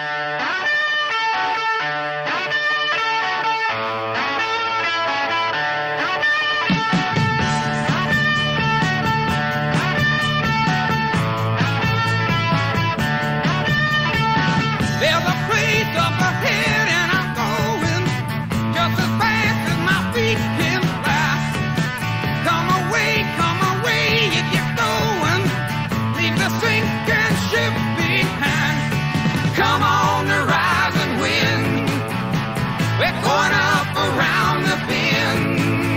There's a place up ahead and I'm going just as fast as my feet can fly. Come away if you're going. Leave the sinking ship behind. Come on the rising wind. We're going up around the bend.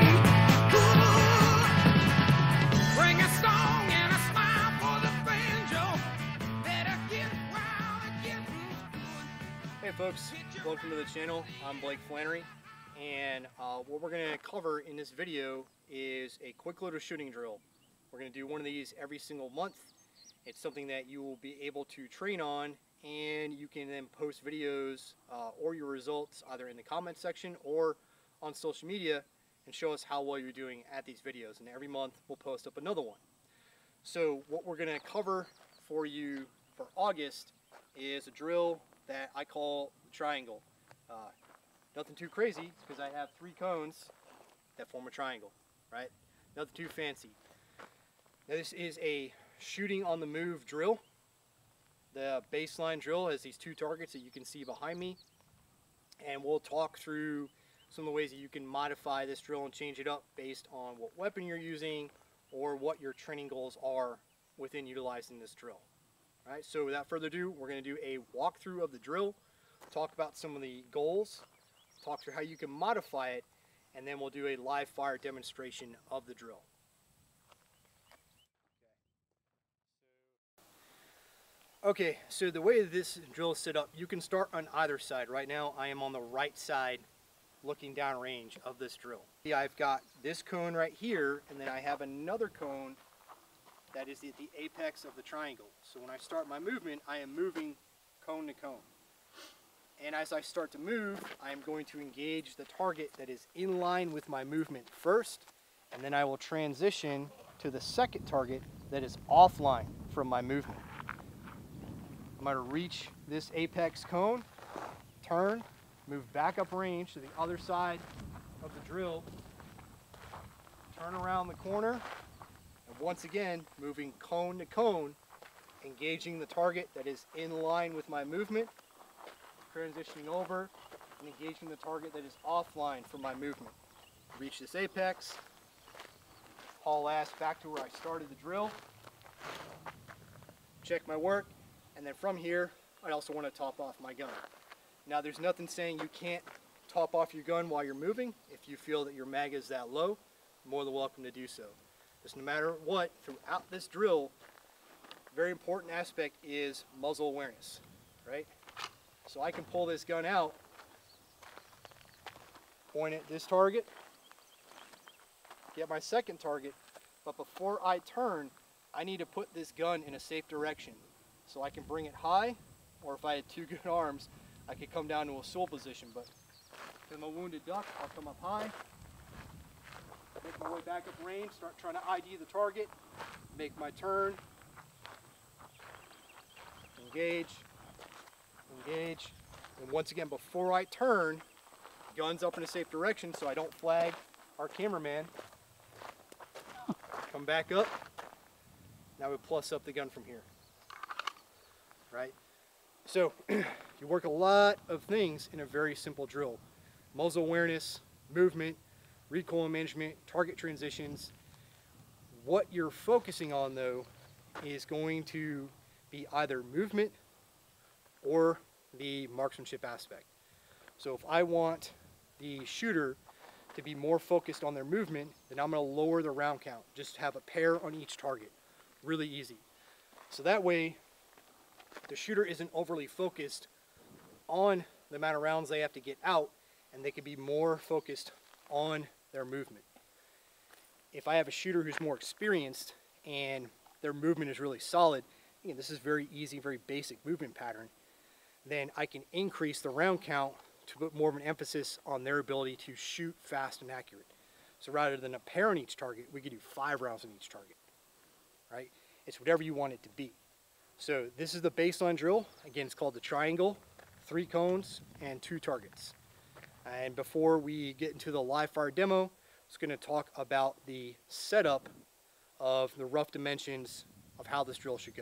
Ooh. Bring a song and a smile for the banjo. Better get wild again. Hey folks, welcome to the channel. I'm Blake Flannery, and what we're going to cover in this video is a quick little shooting drill. We're going to do one of these every single month. It's something that you will be able to train on, and you can then post videos or your results either in the comment section or on social media and show us how well you're doing at these videos. And every month we'll post up another one. So what we're going to cover for you for August is a drill that I call the triangle. Nothing too crazy because I have 3 cones that form a triangle, right? Nothing too fancy. Now this is a shooting on the move drill. The baseline drill has these 2 targets that you can see behind me, and we'll talk through some of the ways that you can modify this drill and change it up based on what weapon you're using or what your training goals are within utilizing this drill. All right, so without further ado, we're going to do a walkthrough of the drill, talk about some of the goals, talk through how you can modify it, and then we'll do a live fire demonstration of the drill. Okay, so the way this drill is set up, you can start on either side. Right now I am on the right side looking down range of this drill. I've got this cone right here, and then I have another cone that is at the apex of the triangle. So when I start my movement, I am moving cone to cone. And as I start to move, I am going to engage the target that is in line with my movement first, and then I will transition to the second target that is offline from my movement. I'm going to reach this apex cone, turn, move back up range to the other side of the drill, turn around the corner, and once again, moving cone to cone, engaging the target that is in line with my movement, transitioning over, and engaging the target that is offline from my movement. Reach this apex, haul ass back to where I started the drill, check my work, and then from here, I also want to top off my gun. Now there's nothing saying you can't top off your gun while you're moving. If you feel that your mag is that low, you're more than welcome to do so. Just no matter what, throughout this drill, very important aspect is muzzle awareness, right? So I can pull this gun out, point at this target, get my second target, but before I turn, I need to put this gun in a safe direction. So I can bring it high, or if I had 2 good arms, I could come down to a sole position. But if I'm a wounded duck, I'll come up high, make my way back up range, start trying to ID the target, make my turn, engage, engage, and once again, before I turn, gun's up in a safe direction so I don't flag our cameraman. Come back up. Now we plus up the gun from here. Right? So you work a lot of things in a very simple drill. Muzzle awareness, movement, recoil management, target transitions. What you're focusing on though is going to be either movement or the marksmanship aspect. So if I want the shooter to be more focused on their movement, then I'm going to lower the round count. Just have a pair on each target. Really easy. So that way the shooter isn't overly focused on the amount of rounds they have to get out, and they can be more focused on their movement. If I have a shooter who's more experienced and their movement is really solid, again, this is very easy, very basic movement pattern, then I can increase the round count to put more of an emphasis on their ability to shoot fast and accurate. So rather than a pair on each target, we could do 5 rounds on each target, right? It's whatever you want it to be. So this is the baseline drill. Again, it's called the triangle. 3 cones and 2 targets. And before we get into the live fire demo, I'm just going to talk about the setup of the rough dimensions of how this drill should go.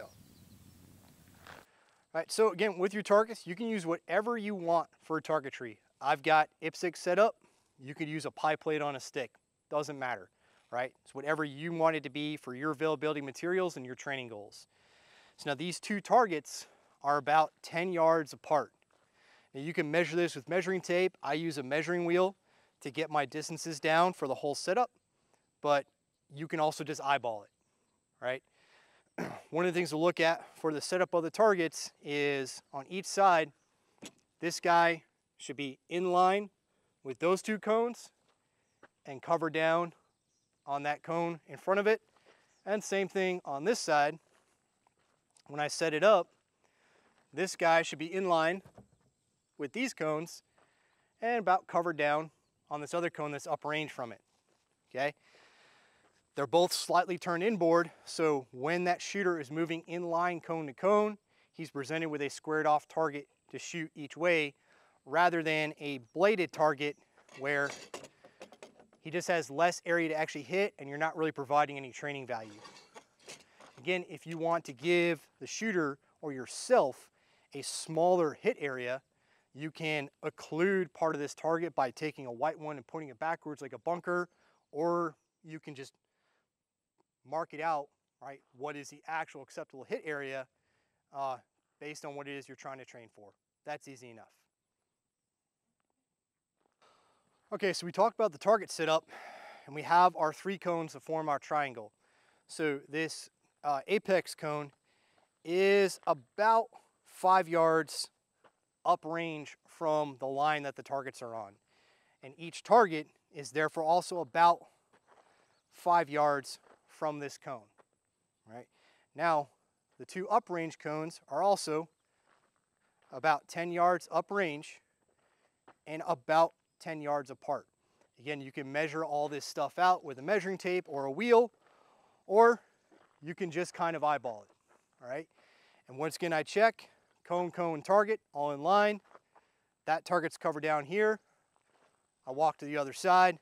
All right, so again, with your targets, you can use whatever you want for a targetry. I've got IPSC set up. You could use a pie plate on a stick. Doesn't matter, right? It's whatever you want it to be for your availability materials and your training goals. So now these 2 targets are about 10 yards apart. Now you can measure this with measuring tape. I use a measuring wheel to get my distances down for the whole setup, but you can also just eyeball it, right? One of the things to look at for the setup of the targets is on each side, this guy should be in line with those 2 cones and cover down on that cone in front of it. And same thing on this side. When I set it up, this guy should be in line with these cones and about covered down on this other cone that's uprange from it, okay? They're both slightly turned inboard, so when that shooter is moving in line cone to cone, he's presented with a squared off target to shoot each way, rather than a bladed target where he just has less area to actually hit and you're not really providing any training value. Again, if you want to give the shooter or yourself a smaller hit area, you can occlude part of this target by taking a white one and putting it backwards like a bunker, or you can just mark it out, right? What is the actual acceptable hit area based on what it is you're trying to train for. That's easy enough. Okay, so we talked about the target setup, and we have our 3 cones to form our triangle. So this apex cone is about 5 yards uprange from the line that the targets are on. And each target is therefore also about 5 yards from this cone, right? Now, the 2 uprange cones are also about 10 yards uprange and about 10 yards apart. Again, you can measure all this stuff out with a measuring tape or a wheel, or you can just kind of eyeball it, all right? And once again, I check, cone, cone, target, all in line. That target's covered down here. I walk to the other side.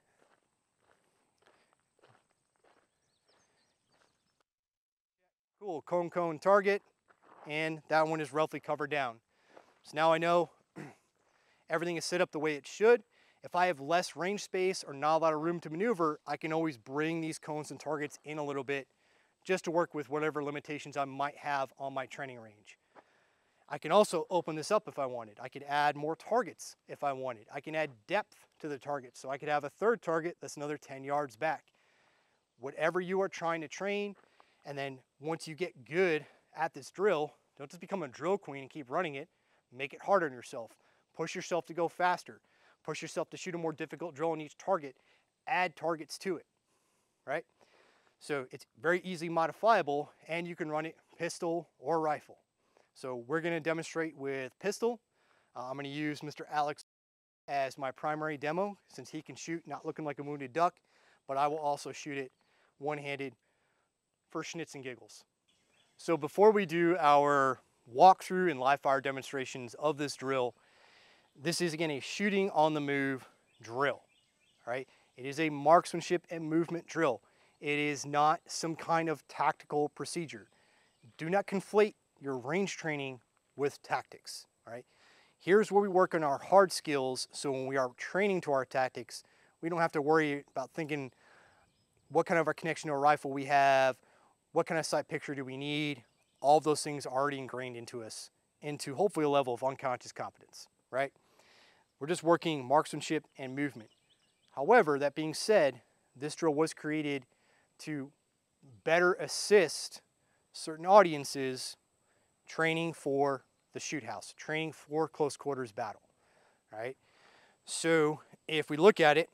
Cool, cone, cone, target, and that one is roughly covered down. So now I know everything is set up the way it should. If I have less range space or not a lot of room to maneuver, I can always bring these cones and targets in a little bit just to work with whatever limitations I might have on my training range. I can also open this up if I wanted. I could add more targets if I wanted. I can add depth to the target, so I could have a 3rd target that's another 10 yards back. Whatever you are trying to train, and then once you get good at this drill, don't just become a drill queen and keep running it. Make it harder on yourself. Push yourself to go faster. Push yourself to shoot a more difficult drill on each target. Add targets to it, right? So it's very easily modifiable, and you can run it pistol or rifle. So we're going to demonstrate with pistol. I'm going to use Mr. Alex as my primary demo, since he can shoot not looking like a wounded duck, but I will also shoot it one-handed for schnitz and giggles. So before we do our walkthrough and live fire demonstrations of this drill, this is again a shooting on the move drill, right? It is a marksmanship and movement drill. It is not some kind of tactical procedure. Do not conflate your range training with tactics, all right? Here's where we work on our hard skills, so when we are training to our tactics, we don't have to worry about thinking what kind of a connection to a rifle we have, what kind of sight picture do we need. All of those things are already ingrained into us, into hopefully a level of unconscious competence, right? We're just working marksmanship and movement. However, that being said, this drill was created to better assist certain audiences training for the shoot house, training for close quarters battle, right? So if we look at it,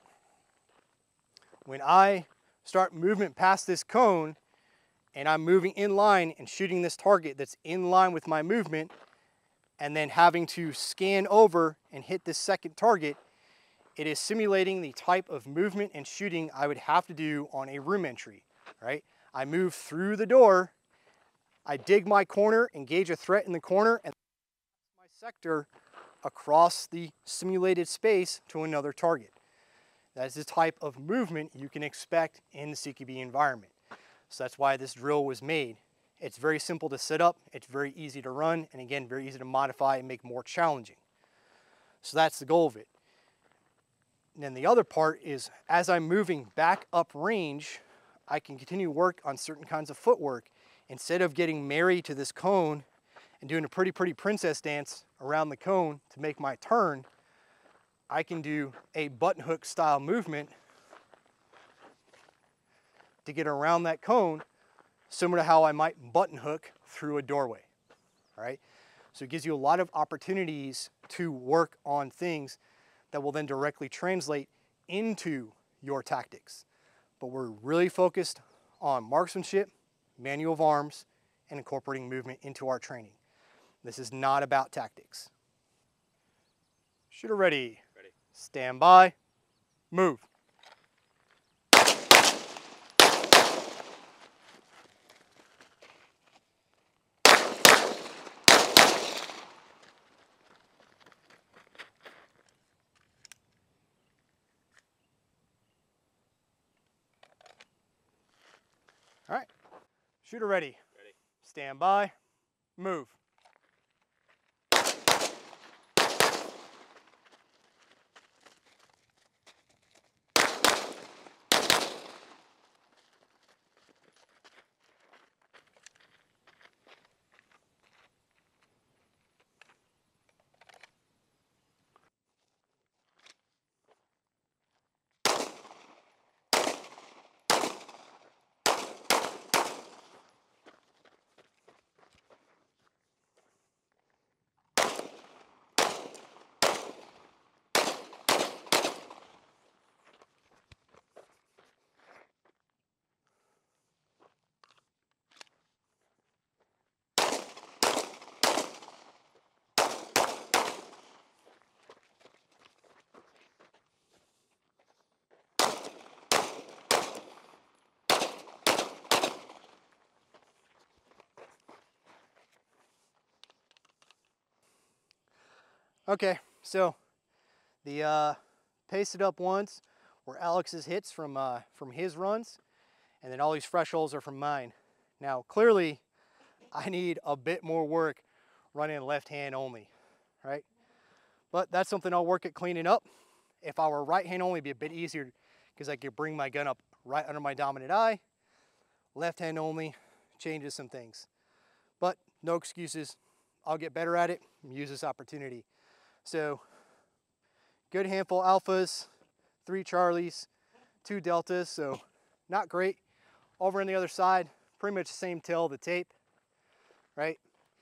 when I start movement past this cone and I'm moving in line and shooting this target that's in line with my movement, and then having to scan over and hit this second target, it is simulating the type of movement and shooting I would have to do on a room entry, right? I move through the door, I dig my corner, engage a threat in the corner, and my sector across the simulated space to another target. That is the type of movement you can expect in the CQB environment. So that's why this drill was made. It's very simple to set up, it's very easy to run, and again, very easy to modify and make more challenging. So that's the goal of it. And then the other part is, as I'm moving back up range, I can continue to work on certain kinds of footwork. Instead of getting married to this cone and doing a pretty princess dance around the cone to make my turn, I can do a button hook style movement to get around that cone, similar to how I might button hook through a doorway, all right? So it gives you a lot of opportunities to work on things that will then directly translate into your tactics. But we're really focused on marksmanship, manual of arms, and incorporating movement into our training. This is not about tactics. Shooter ready. Ready. Stand by. Move. All right. Shooter ready. Ready. Stand by. Move. Okay, so the pasted up ones were Alex's hits from his runs, and then all these fresh holes are from mine. Now, clearly, I need a bit more work running left hand only, right? But that's something I'll work at cleaning up. If I were right hand only, it'd be a bit easier because I could bring my gun up right under my dominant eye. Left hand only changes some things. But no excuses. I'll get better at it and use this opportunity. So, good handful alphas, 3 Charlies, 2 deltas, so not great. Over on the other side, pretty much the same tail of the tape, right?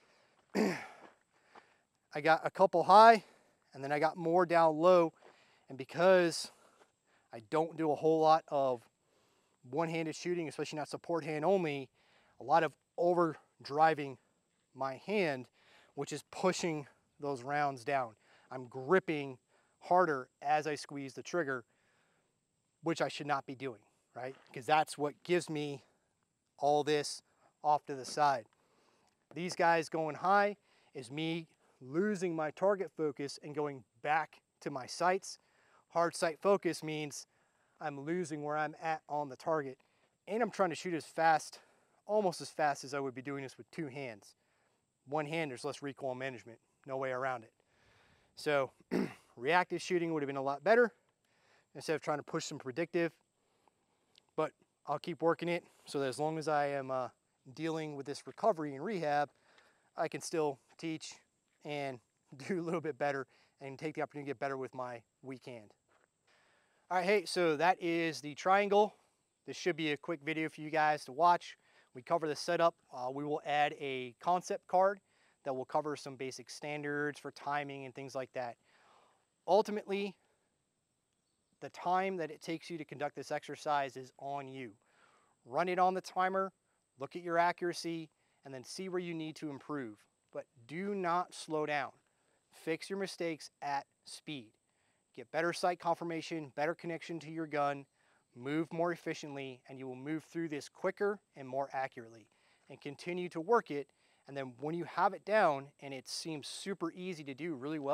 I got a couple high, and then I got more down low, and because I don't do a whole lot of one-handed shooting, especially not support hand only, a lot of over driving my hand, which is pushing those rounds down. I'm gripping harder as I squeeze the trigger, which I should not be doing, right? Because that's what gives me all this off to the side. These guys going high is me losing my target focus and going back to my sights. Hard sight focus means I'm losing where I'm at on the target, and I'm trying to shoot as fast, almost as fast as I would be doing this with 2 hands. One hand, there's less recoil management, no way around it. So reactive shooting would have been a lot better instead of trying to push some predictive, but I'll keep working it so that as long as I am dealing with this recovery and rehab, I can still teach and do a little bit better and take the opportunity to get better with my weak hand. All right, hey, so that is the triangle. This should be a quick video for you guys to watch. We cover the setup. We will add a concept card that will cover some basic standards for timing and things like that. Ultimately, the time that it takes you to conduct this exercise is on you. Run it on the timer, look at your accuracy, and then see where you need to improve. But do not slow down. Fix your mistakes at speed. Get better sight confirmation, better connection to your gun, move more efficiently, and you will move through this quicker and more accurately. And continue to work it, and then when you have it down and it seems super easy to do really well,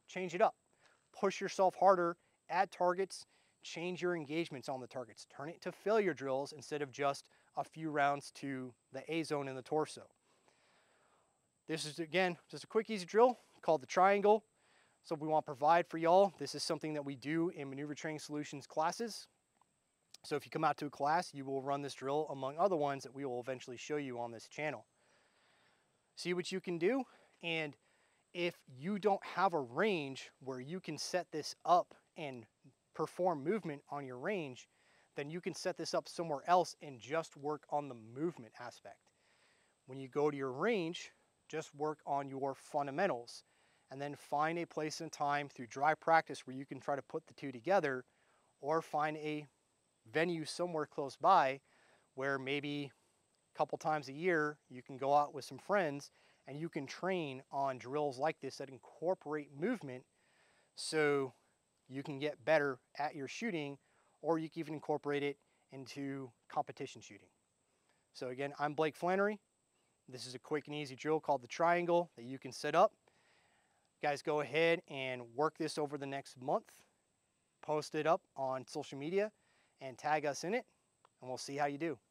change it up. Push yourself harder, add targets, change your engagements on the targets. Turn it to failure drills instead of just a few rounds to the A zone in the torso. This is, again, just a quick, easy drill called the triangle. So we want to provide for y'all. This is something that we do in Maneuver Training Solutions classes. So if you come out to a class, you will run this drill among other ones that we will eventually show you on this channel. See what you can do, and if you don't have a range where you can set this up and perform movement on your range, then you can set this up somewhere else and just work on the movement aspect. When you go to your range, just work on your fundamentals, and then find a place and time through dry practice where you can try to put the two together, or find a venue somewhere close by where maybe a couple times a year you can go out with some friends and you can train on drills like this that incorporate movement, so you can get better at your shooting, or you can even incorporate it into competition shooting. So again, I'm Blake Flannery. This is a quick and easy drill called the triangle that you can set up. Guys, go ahead and work this over the next month. Post it up on social media and tag us in it, and we'll see how you do.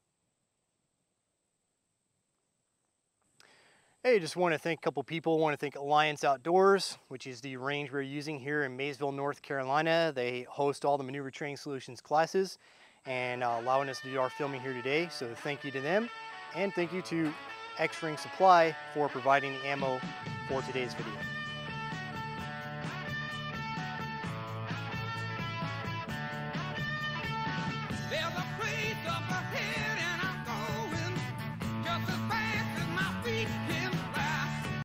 Hey, just want to thank a couple people. Want to thank Alliance Outdoors, which is the range we're using here in Maysville, North Carolina. They host all the Maneuver Training Solutions classes and allowing us to do our filming here today. So thank you to them, and thank you to X-Ring Supply for providing the ammo for today's video.